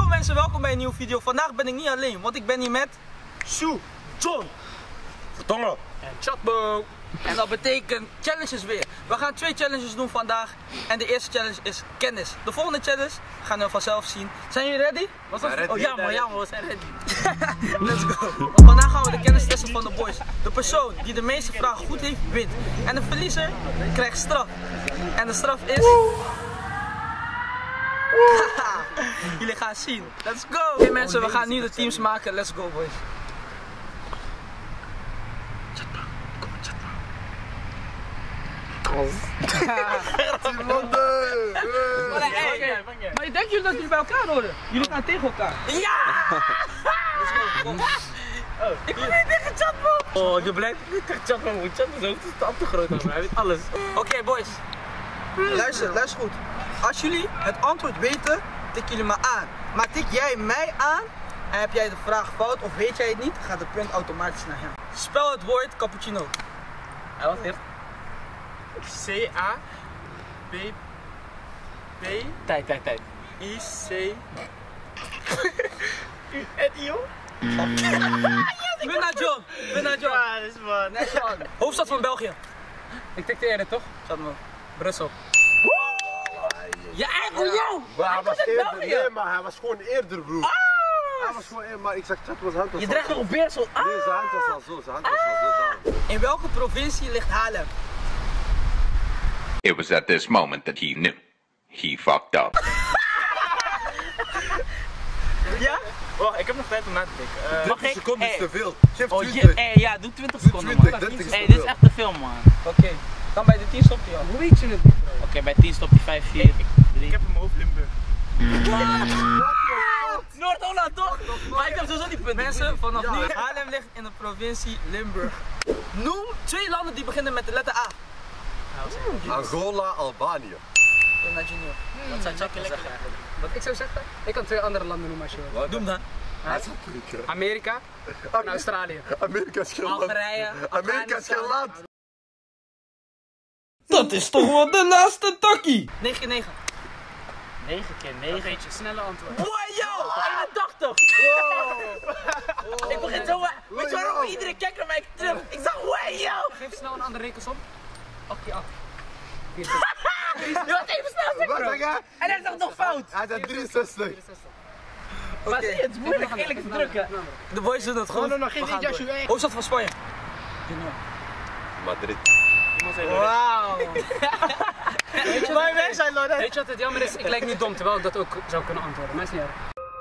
Yo mensen, welkom bij een nieuwe video. Vandaag ben ik niet alleen, want ik ben hier met Sue, John, Vertongen en Chatbo. En dat betekent challenges weer. We gaan 2 challenges doen vandaag. En de eerste challenge is kennis. De volgende challenge gaan we vanzelf zien. Zijn jullie ready? Was dat? Oh ja man, we zijn ready. Let's go. Want vandaag gaan we de kennis testen van de boys. De persoon die de meeste vragen goed heeft, wint. En de verliezer krijgt straf. En de straf is... Jullie gaan zien. Let's go. Oké mensen, we gaan nu de teams maken. Let's go boys. Maar ik denk jullie dat jullie bij elkaar horen? Jullie gaan tegen elkaar. Ja! Let's go, kom. Ik wil niet tegen Chatbo! Oh, ik ben blij dat ik niet tegen Chatman moet. Chatman is ook te groot aan mij, hij weet alles. Oké boys, luister goed. Als jullie het antwoord weten, tik jullie me aan. Maar tik jij mij aan en heb jij de vraag fout of weet jij het niet, gaat het punt automatisch naar hem. Spel het woord cappuccino. Hij was eerst. C-A-P... P... Tijd. I-C... U-N-I-O? Winnaar John! Ja, dat is man. Hoofdstad van België. Ik tikte eerder toch? Zat me. Brussel. Je eigen jou! Maar hij was uit eerder, België. nee, maar hij was gewoon eerder, broer. Hij was gewoon eerder, maar ik zag Chat was hand. Je draagt nog op Beersel. Nee, zijn hand was al zo, zijn hand was al zo. In welke provincie ligt Haarlem? It was at this moment that he knew. He fucked up. Ja? Oh, ik heb nog tijd om na te denken. 30 seconden is te veel. Geef Oh, 20. ja, doe 20 seconden 20, man. 30 is Hey, te dit is veel. echt te veel man. Oké, dan bij de 10 stopt hij al. Hoe weet je het? Oké, bij 10 stopt hij 5, 4, 3. Ik heb in mijn hoofd Limburg. Noord-Holland toch? Maar ik heb sowieso die punten. Mensen, vanaf nu, Haarlem ligt in de provincie Limburg. Noem 2 landen die beginnen met de letter A. Angola, Albanië. Naar Junior. Dat zou Chuck zeggen eigenlijk. Wat ik zou zeggen? Ik kan 2 andere landen noemen als je wil. Doe hem dan. Amerika en Australië. Amerika is geen land. Algerije. Amerika is geen land. Dat is toch wel de laatste takkie. 9 keer 9. 9 keer 9. Weet je, snelle antwoord. Wow, yo! 81! Wow. Ik begin zo... Weet je waarom iedereen kijkt naar mij terug? Ik zeg, wow, yo! Geef snel een andere rekensom. 8 keer 8. Je wat even snel zeggen, Wat bro. zeg jij? En hij zegt nog fout. Hij zei 63. Maar zie je, het is moeilijk eerlijk te drukken. De boys doen het goed. nog geen jasje. Hoofdstad van Spanje. Madrid. Wauw. Maar wij zijn Lorette. Weet je wat het jammer is? Ik lijk niet dom, terwijl ik dat ook zou kunnen antwoorden. Maar is niet erg.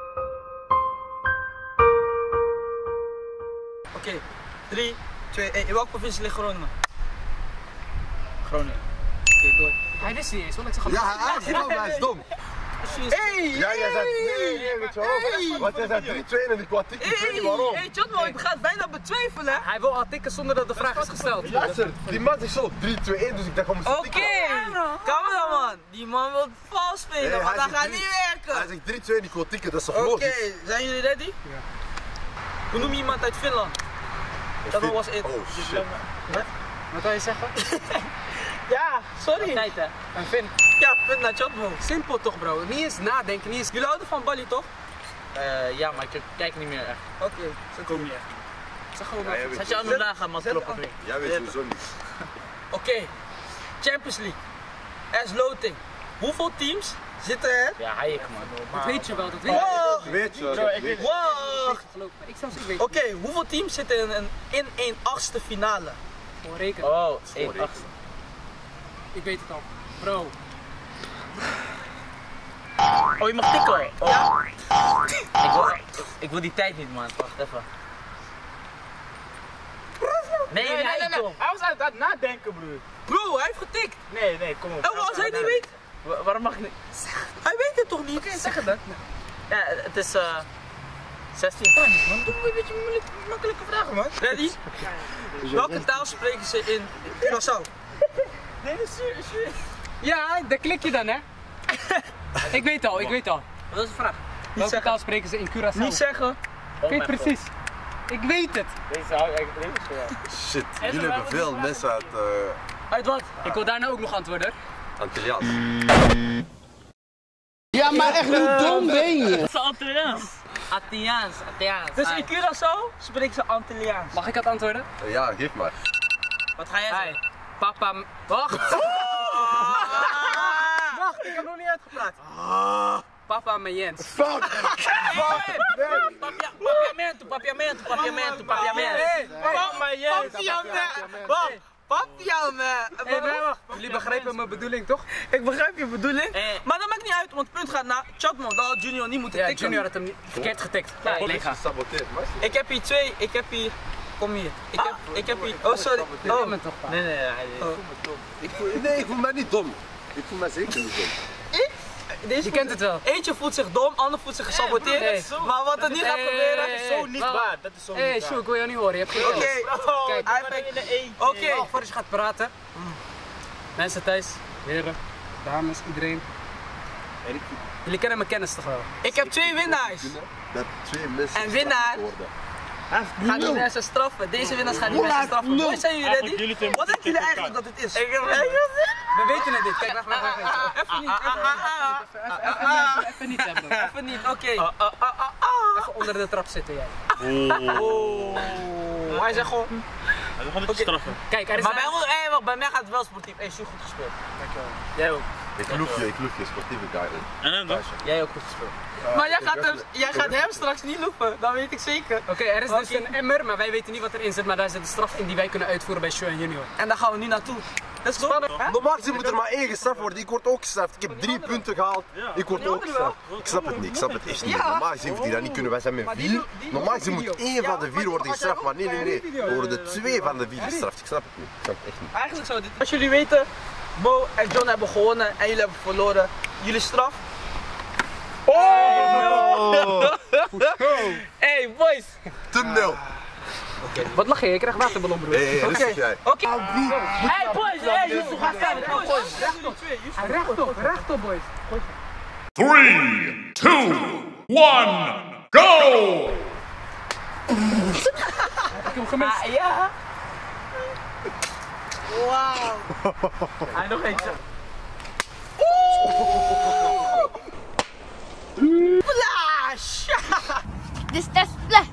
Oké, 3, 2, 1. In welke provincie ligt Groningen? Groningen. Oké, door. Hij wist niet eens, want ik zeg Ja, hij is dom, hij is dom. Hey! Ja, jij zei nee, met je hoofd. Want jij zei 3-2 en ik wou tikken, ik weet niet waarom. Hey, Chatmo, ik ga het bijna betwijfelen. Hij wil al tikken zonder dat de vraag is gesteld. Luister, die man is zo 3-2-1, dus ik dacht we moesten Oké, tikken. cameraman. Die man wil vals spelen, Nee, maar hij dat gaat zegt niet Hij werken. zegt 3-2 en ik wil tikken, dat is toch Oké, logisch? zijn jullie ready? Ja. Hoe noem je iemand uit Finland? Dat was it. Oh shit. Wat wil je zeggen? Ja, sorry. Tijd hè. Een Finn. Ja, punt naar Chatmo. Simpel toch bro, niet eens nadenken, niet eens... Jullie houden van Bali toch? Ja, maar ik kijk niet meer echt. Oké, zo kom je. Zeg gewoon Ja, jij weet Zet je andere dagen maar Zet kloppen. aan. Jij weet sowieso niet. Oké, Champions League. S loting. Hoeveel teams zitten er? Ja, hij man. Dat weet je wel, dat weet je. Wow! Weet je wel. Wow! Ik zelfs, ik weet Oké, hoeveel teams zitten in een 8e finale? gewoon rekenen. Oh, 1-8. Ik weet het al. Bro. Oh, je mag tikken. Oh. Ja. Ik wil die tijd niet man. Wacht even. Nee, kom. Hij was aan het nadenken, broer. Bro, hij heeft getikt. Nee, kom op. En als hij het niet weet? Waarom mag ik niet? Hij weet het toch niet? Oké, zeg het dan. Ja, het is 16. Man, doe een beetje makkelijke vragen, man. Ready? Welke taal spreken ze in Curaçao? Nee, dat is Ja, daar klik je dan hè. Ik weet al. Wat is de vraag? Welke taal spreken ze in Curaçao? Niet zeggen. Ik weet precies. Ik weet het. Deze hou ik eigenlijk Shit, jullie hebben veel mensen uit Uit wat? Ik wil daarna ook nog antwoorden. Antilliaans. Ja, maar echt hoe dom ben je? Dat is Antilliaans. Antilliaans. Dus in Curaçao spreken ze Antilliaans. Mag ik het antwoorden? Ja, geef maar. Wat ga jij zeggen? Hey, papa... Wacht! Wacht, ik heb nog niet uitgepraat. Papa met Jens. Fuck! Papiamento. Wacht. Jullie begrijpen mijn bedoeling, toch? Ik begrijp je bedoeling. Maar dat maakt niet uit, want het punt gaat naar Chatman. Dat had Junior niet moeten Ja, tikken. Junior had hem niet verkeerd getikt. Ja, Nee, ga. Gesaboteerd, maar. Ik heb hier 2, ik heb hier... Kom hier. Ik heb hier... Oh, sorry. Oh, me toch, pa. Nee. Nee, ik voel mij niet dom. Ik voel mij zeker niet dom. Deze Je kent het wel. Eentje voelt zich dom, ander voelt zich gesaboteerd. Nee. Maar wat er nu gaat gebeuren... Dat is zo niet waar. Dat is zo Hé, niet Sjoe, waar. ik wil jou niet horen. Je hebt geen Oké. Kijk. Oké. Voordat je gaat praten. Mensen thuis, heren, dames, iedereen. Jullie kennen mijn kennis toch wel? Ik heb 2 winnaars. Dat 2 mensen. En winnaar. Gaat niet mensen straffen. Deze winnaars gaan niet mensen straffen. Boys, zijn jullie ready? Wat denken jullie eigenlijk dat het is? Ik heb We weten het dit. Kijk, wacht. Even niet. Even niet hebben. Even niet. Oké. Even onder de trap zitten jij. Oh. Hij zegt gewoon... We gaan het straffen. Kijk, er is Maar bij mij gaat het wel sportief. Hey, Sjoe, goed gespeeld. Jij ook. Ik loef je, sportieve guy. En dan? Jij ook goed gespeeld. Maar jij gaat hem straks niet loepen. Dat weet ik zeker. Oké, er is dus een emmer, maar wij weten niet wat erin zit. Maar daar zit een straf in die wij kunnen uitvoeren bij Sjoe en Junior. En daar gaan we nu naartoe. Dat is spannend, hè? Normaal gezien moet er maar 1 gestraft worden. Ik word ook gestraft. Ik heb 3 punten gehaald. Ik word ook gestraft. Ik snap het niet. Ik snap het echt niet. Normaal gezien hoeft hij dat niet kunnen. Wij zijn met 4. Normaal gezien moet 1 van de 4 worden gestraft. Maar nee. Er worden 2 van de 4 gestraft. Ik snap het niet. Ik snap het echt niet. Eigenlijk zou dit... Als jullie weten, Bo en John hebben gewonnen en jullie hebben verloren. Jullie straf. Oh! Hey boys! Tunnel. Wat lach je? Ik krijg waterballon, broer. Rustig jij. Oké. Hey boys! Hey, Yusuf, ga staan. Rechtop, boys. 3, 2, 1, go! Ik heb hem gemist. Ja. Wauw. Hij nog eentje. Flash! Dus dat is slecht.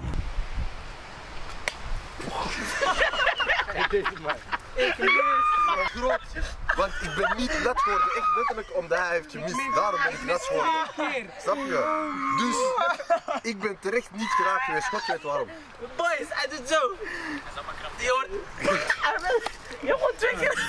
Groot. Want ik ben niet nat geworden. Echt letterlijk omdat hij heeft gemist. Daarom ben ik nat geworden. Snap je? Dus ik ben terecht niet geraakt geweest. God weet waarom. Boys, hij doet zo. Die hoort. Je hebt gewoon 2 keer.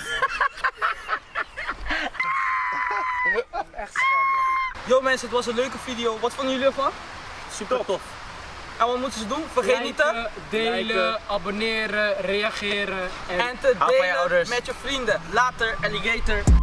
Echt schande. Yo mensen, het was een leuke video. Wat vonden jullie ervan? Super tof. En wat moeten ze doen? Vergeet niet te... Liken, delen, abonneren, reageren En te Hou van je delen ouders. met je vrienden. Later, alligator.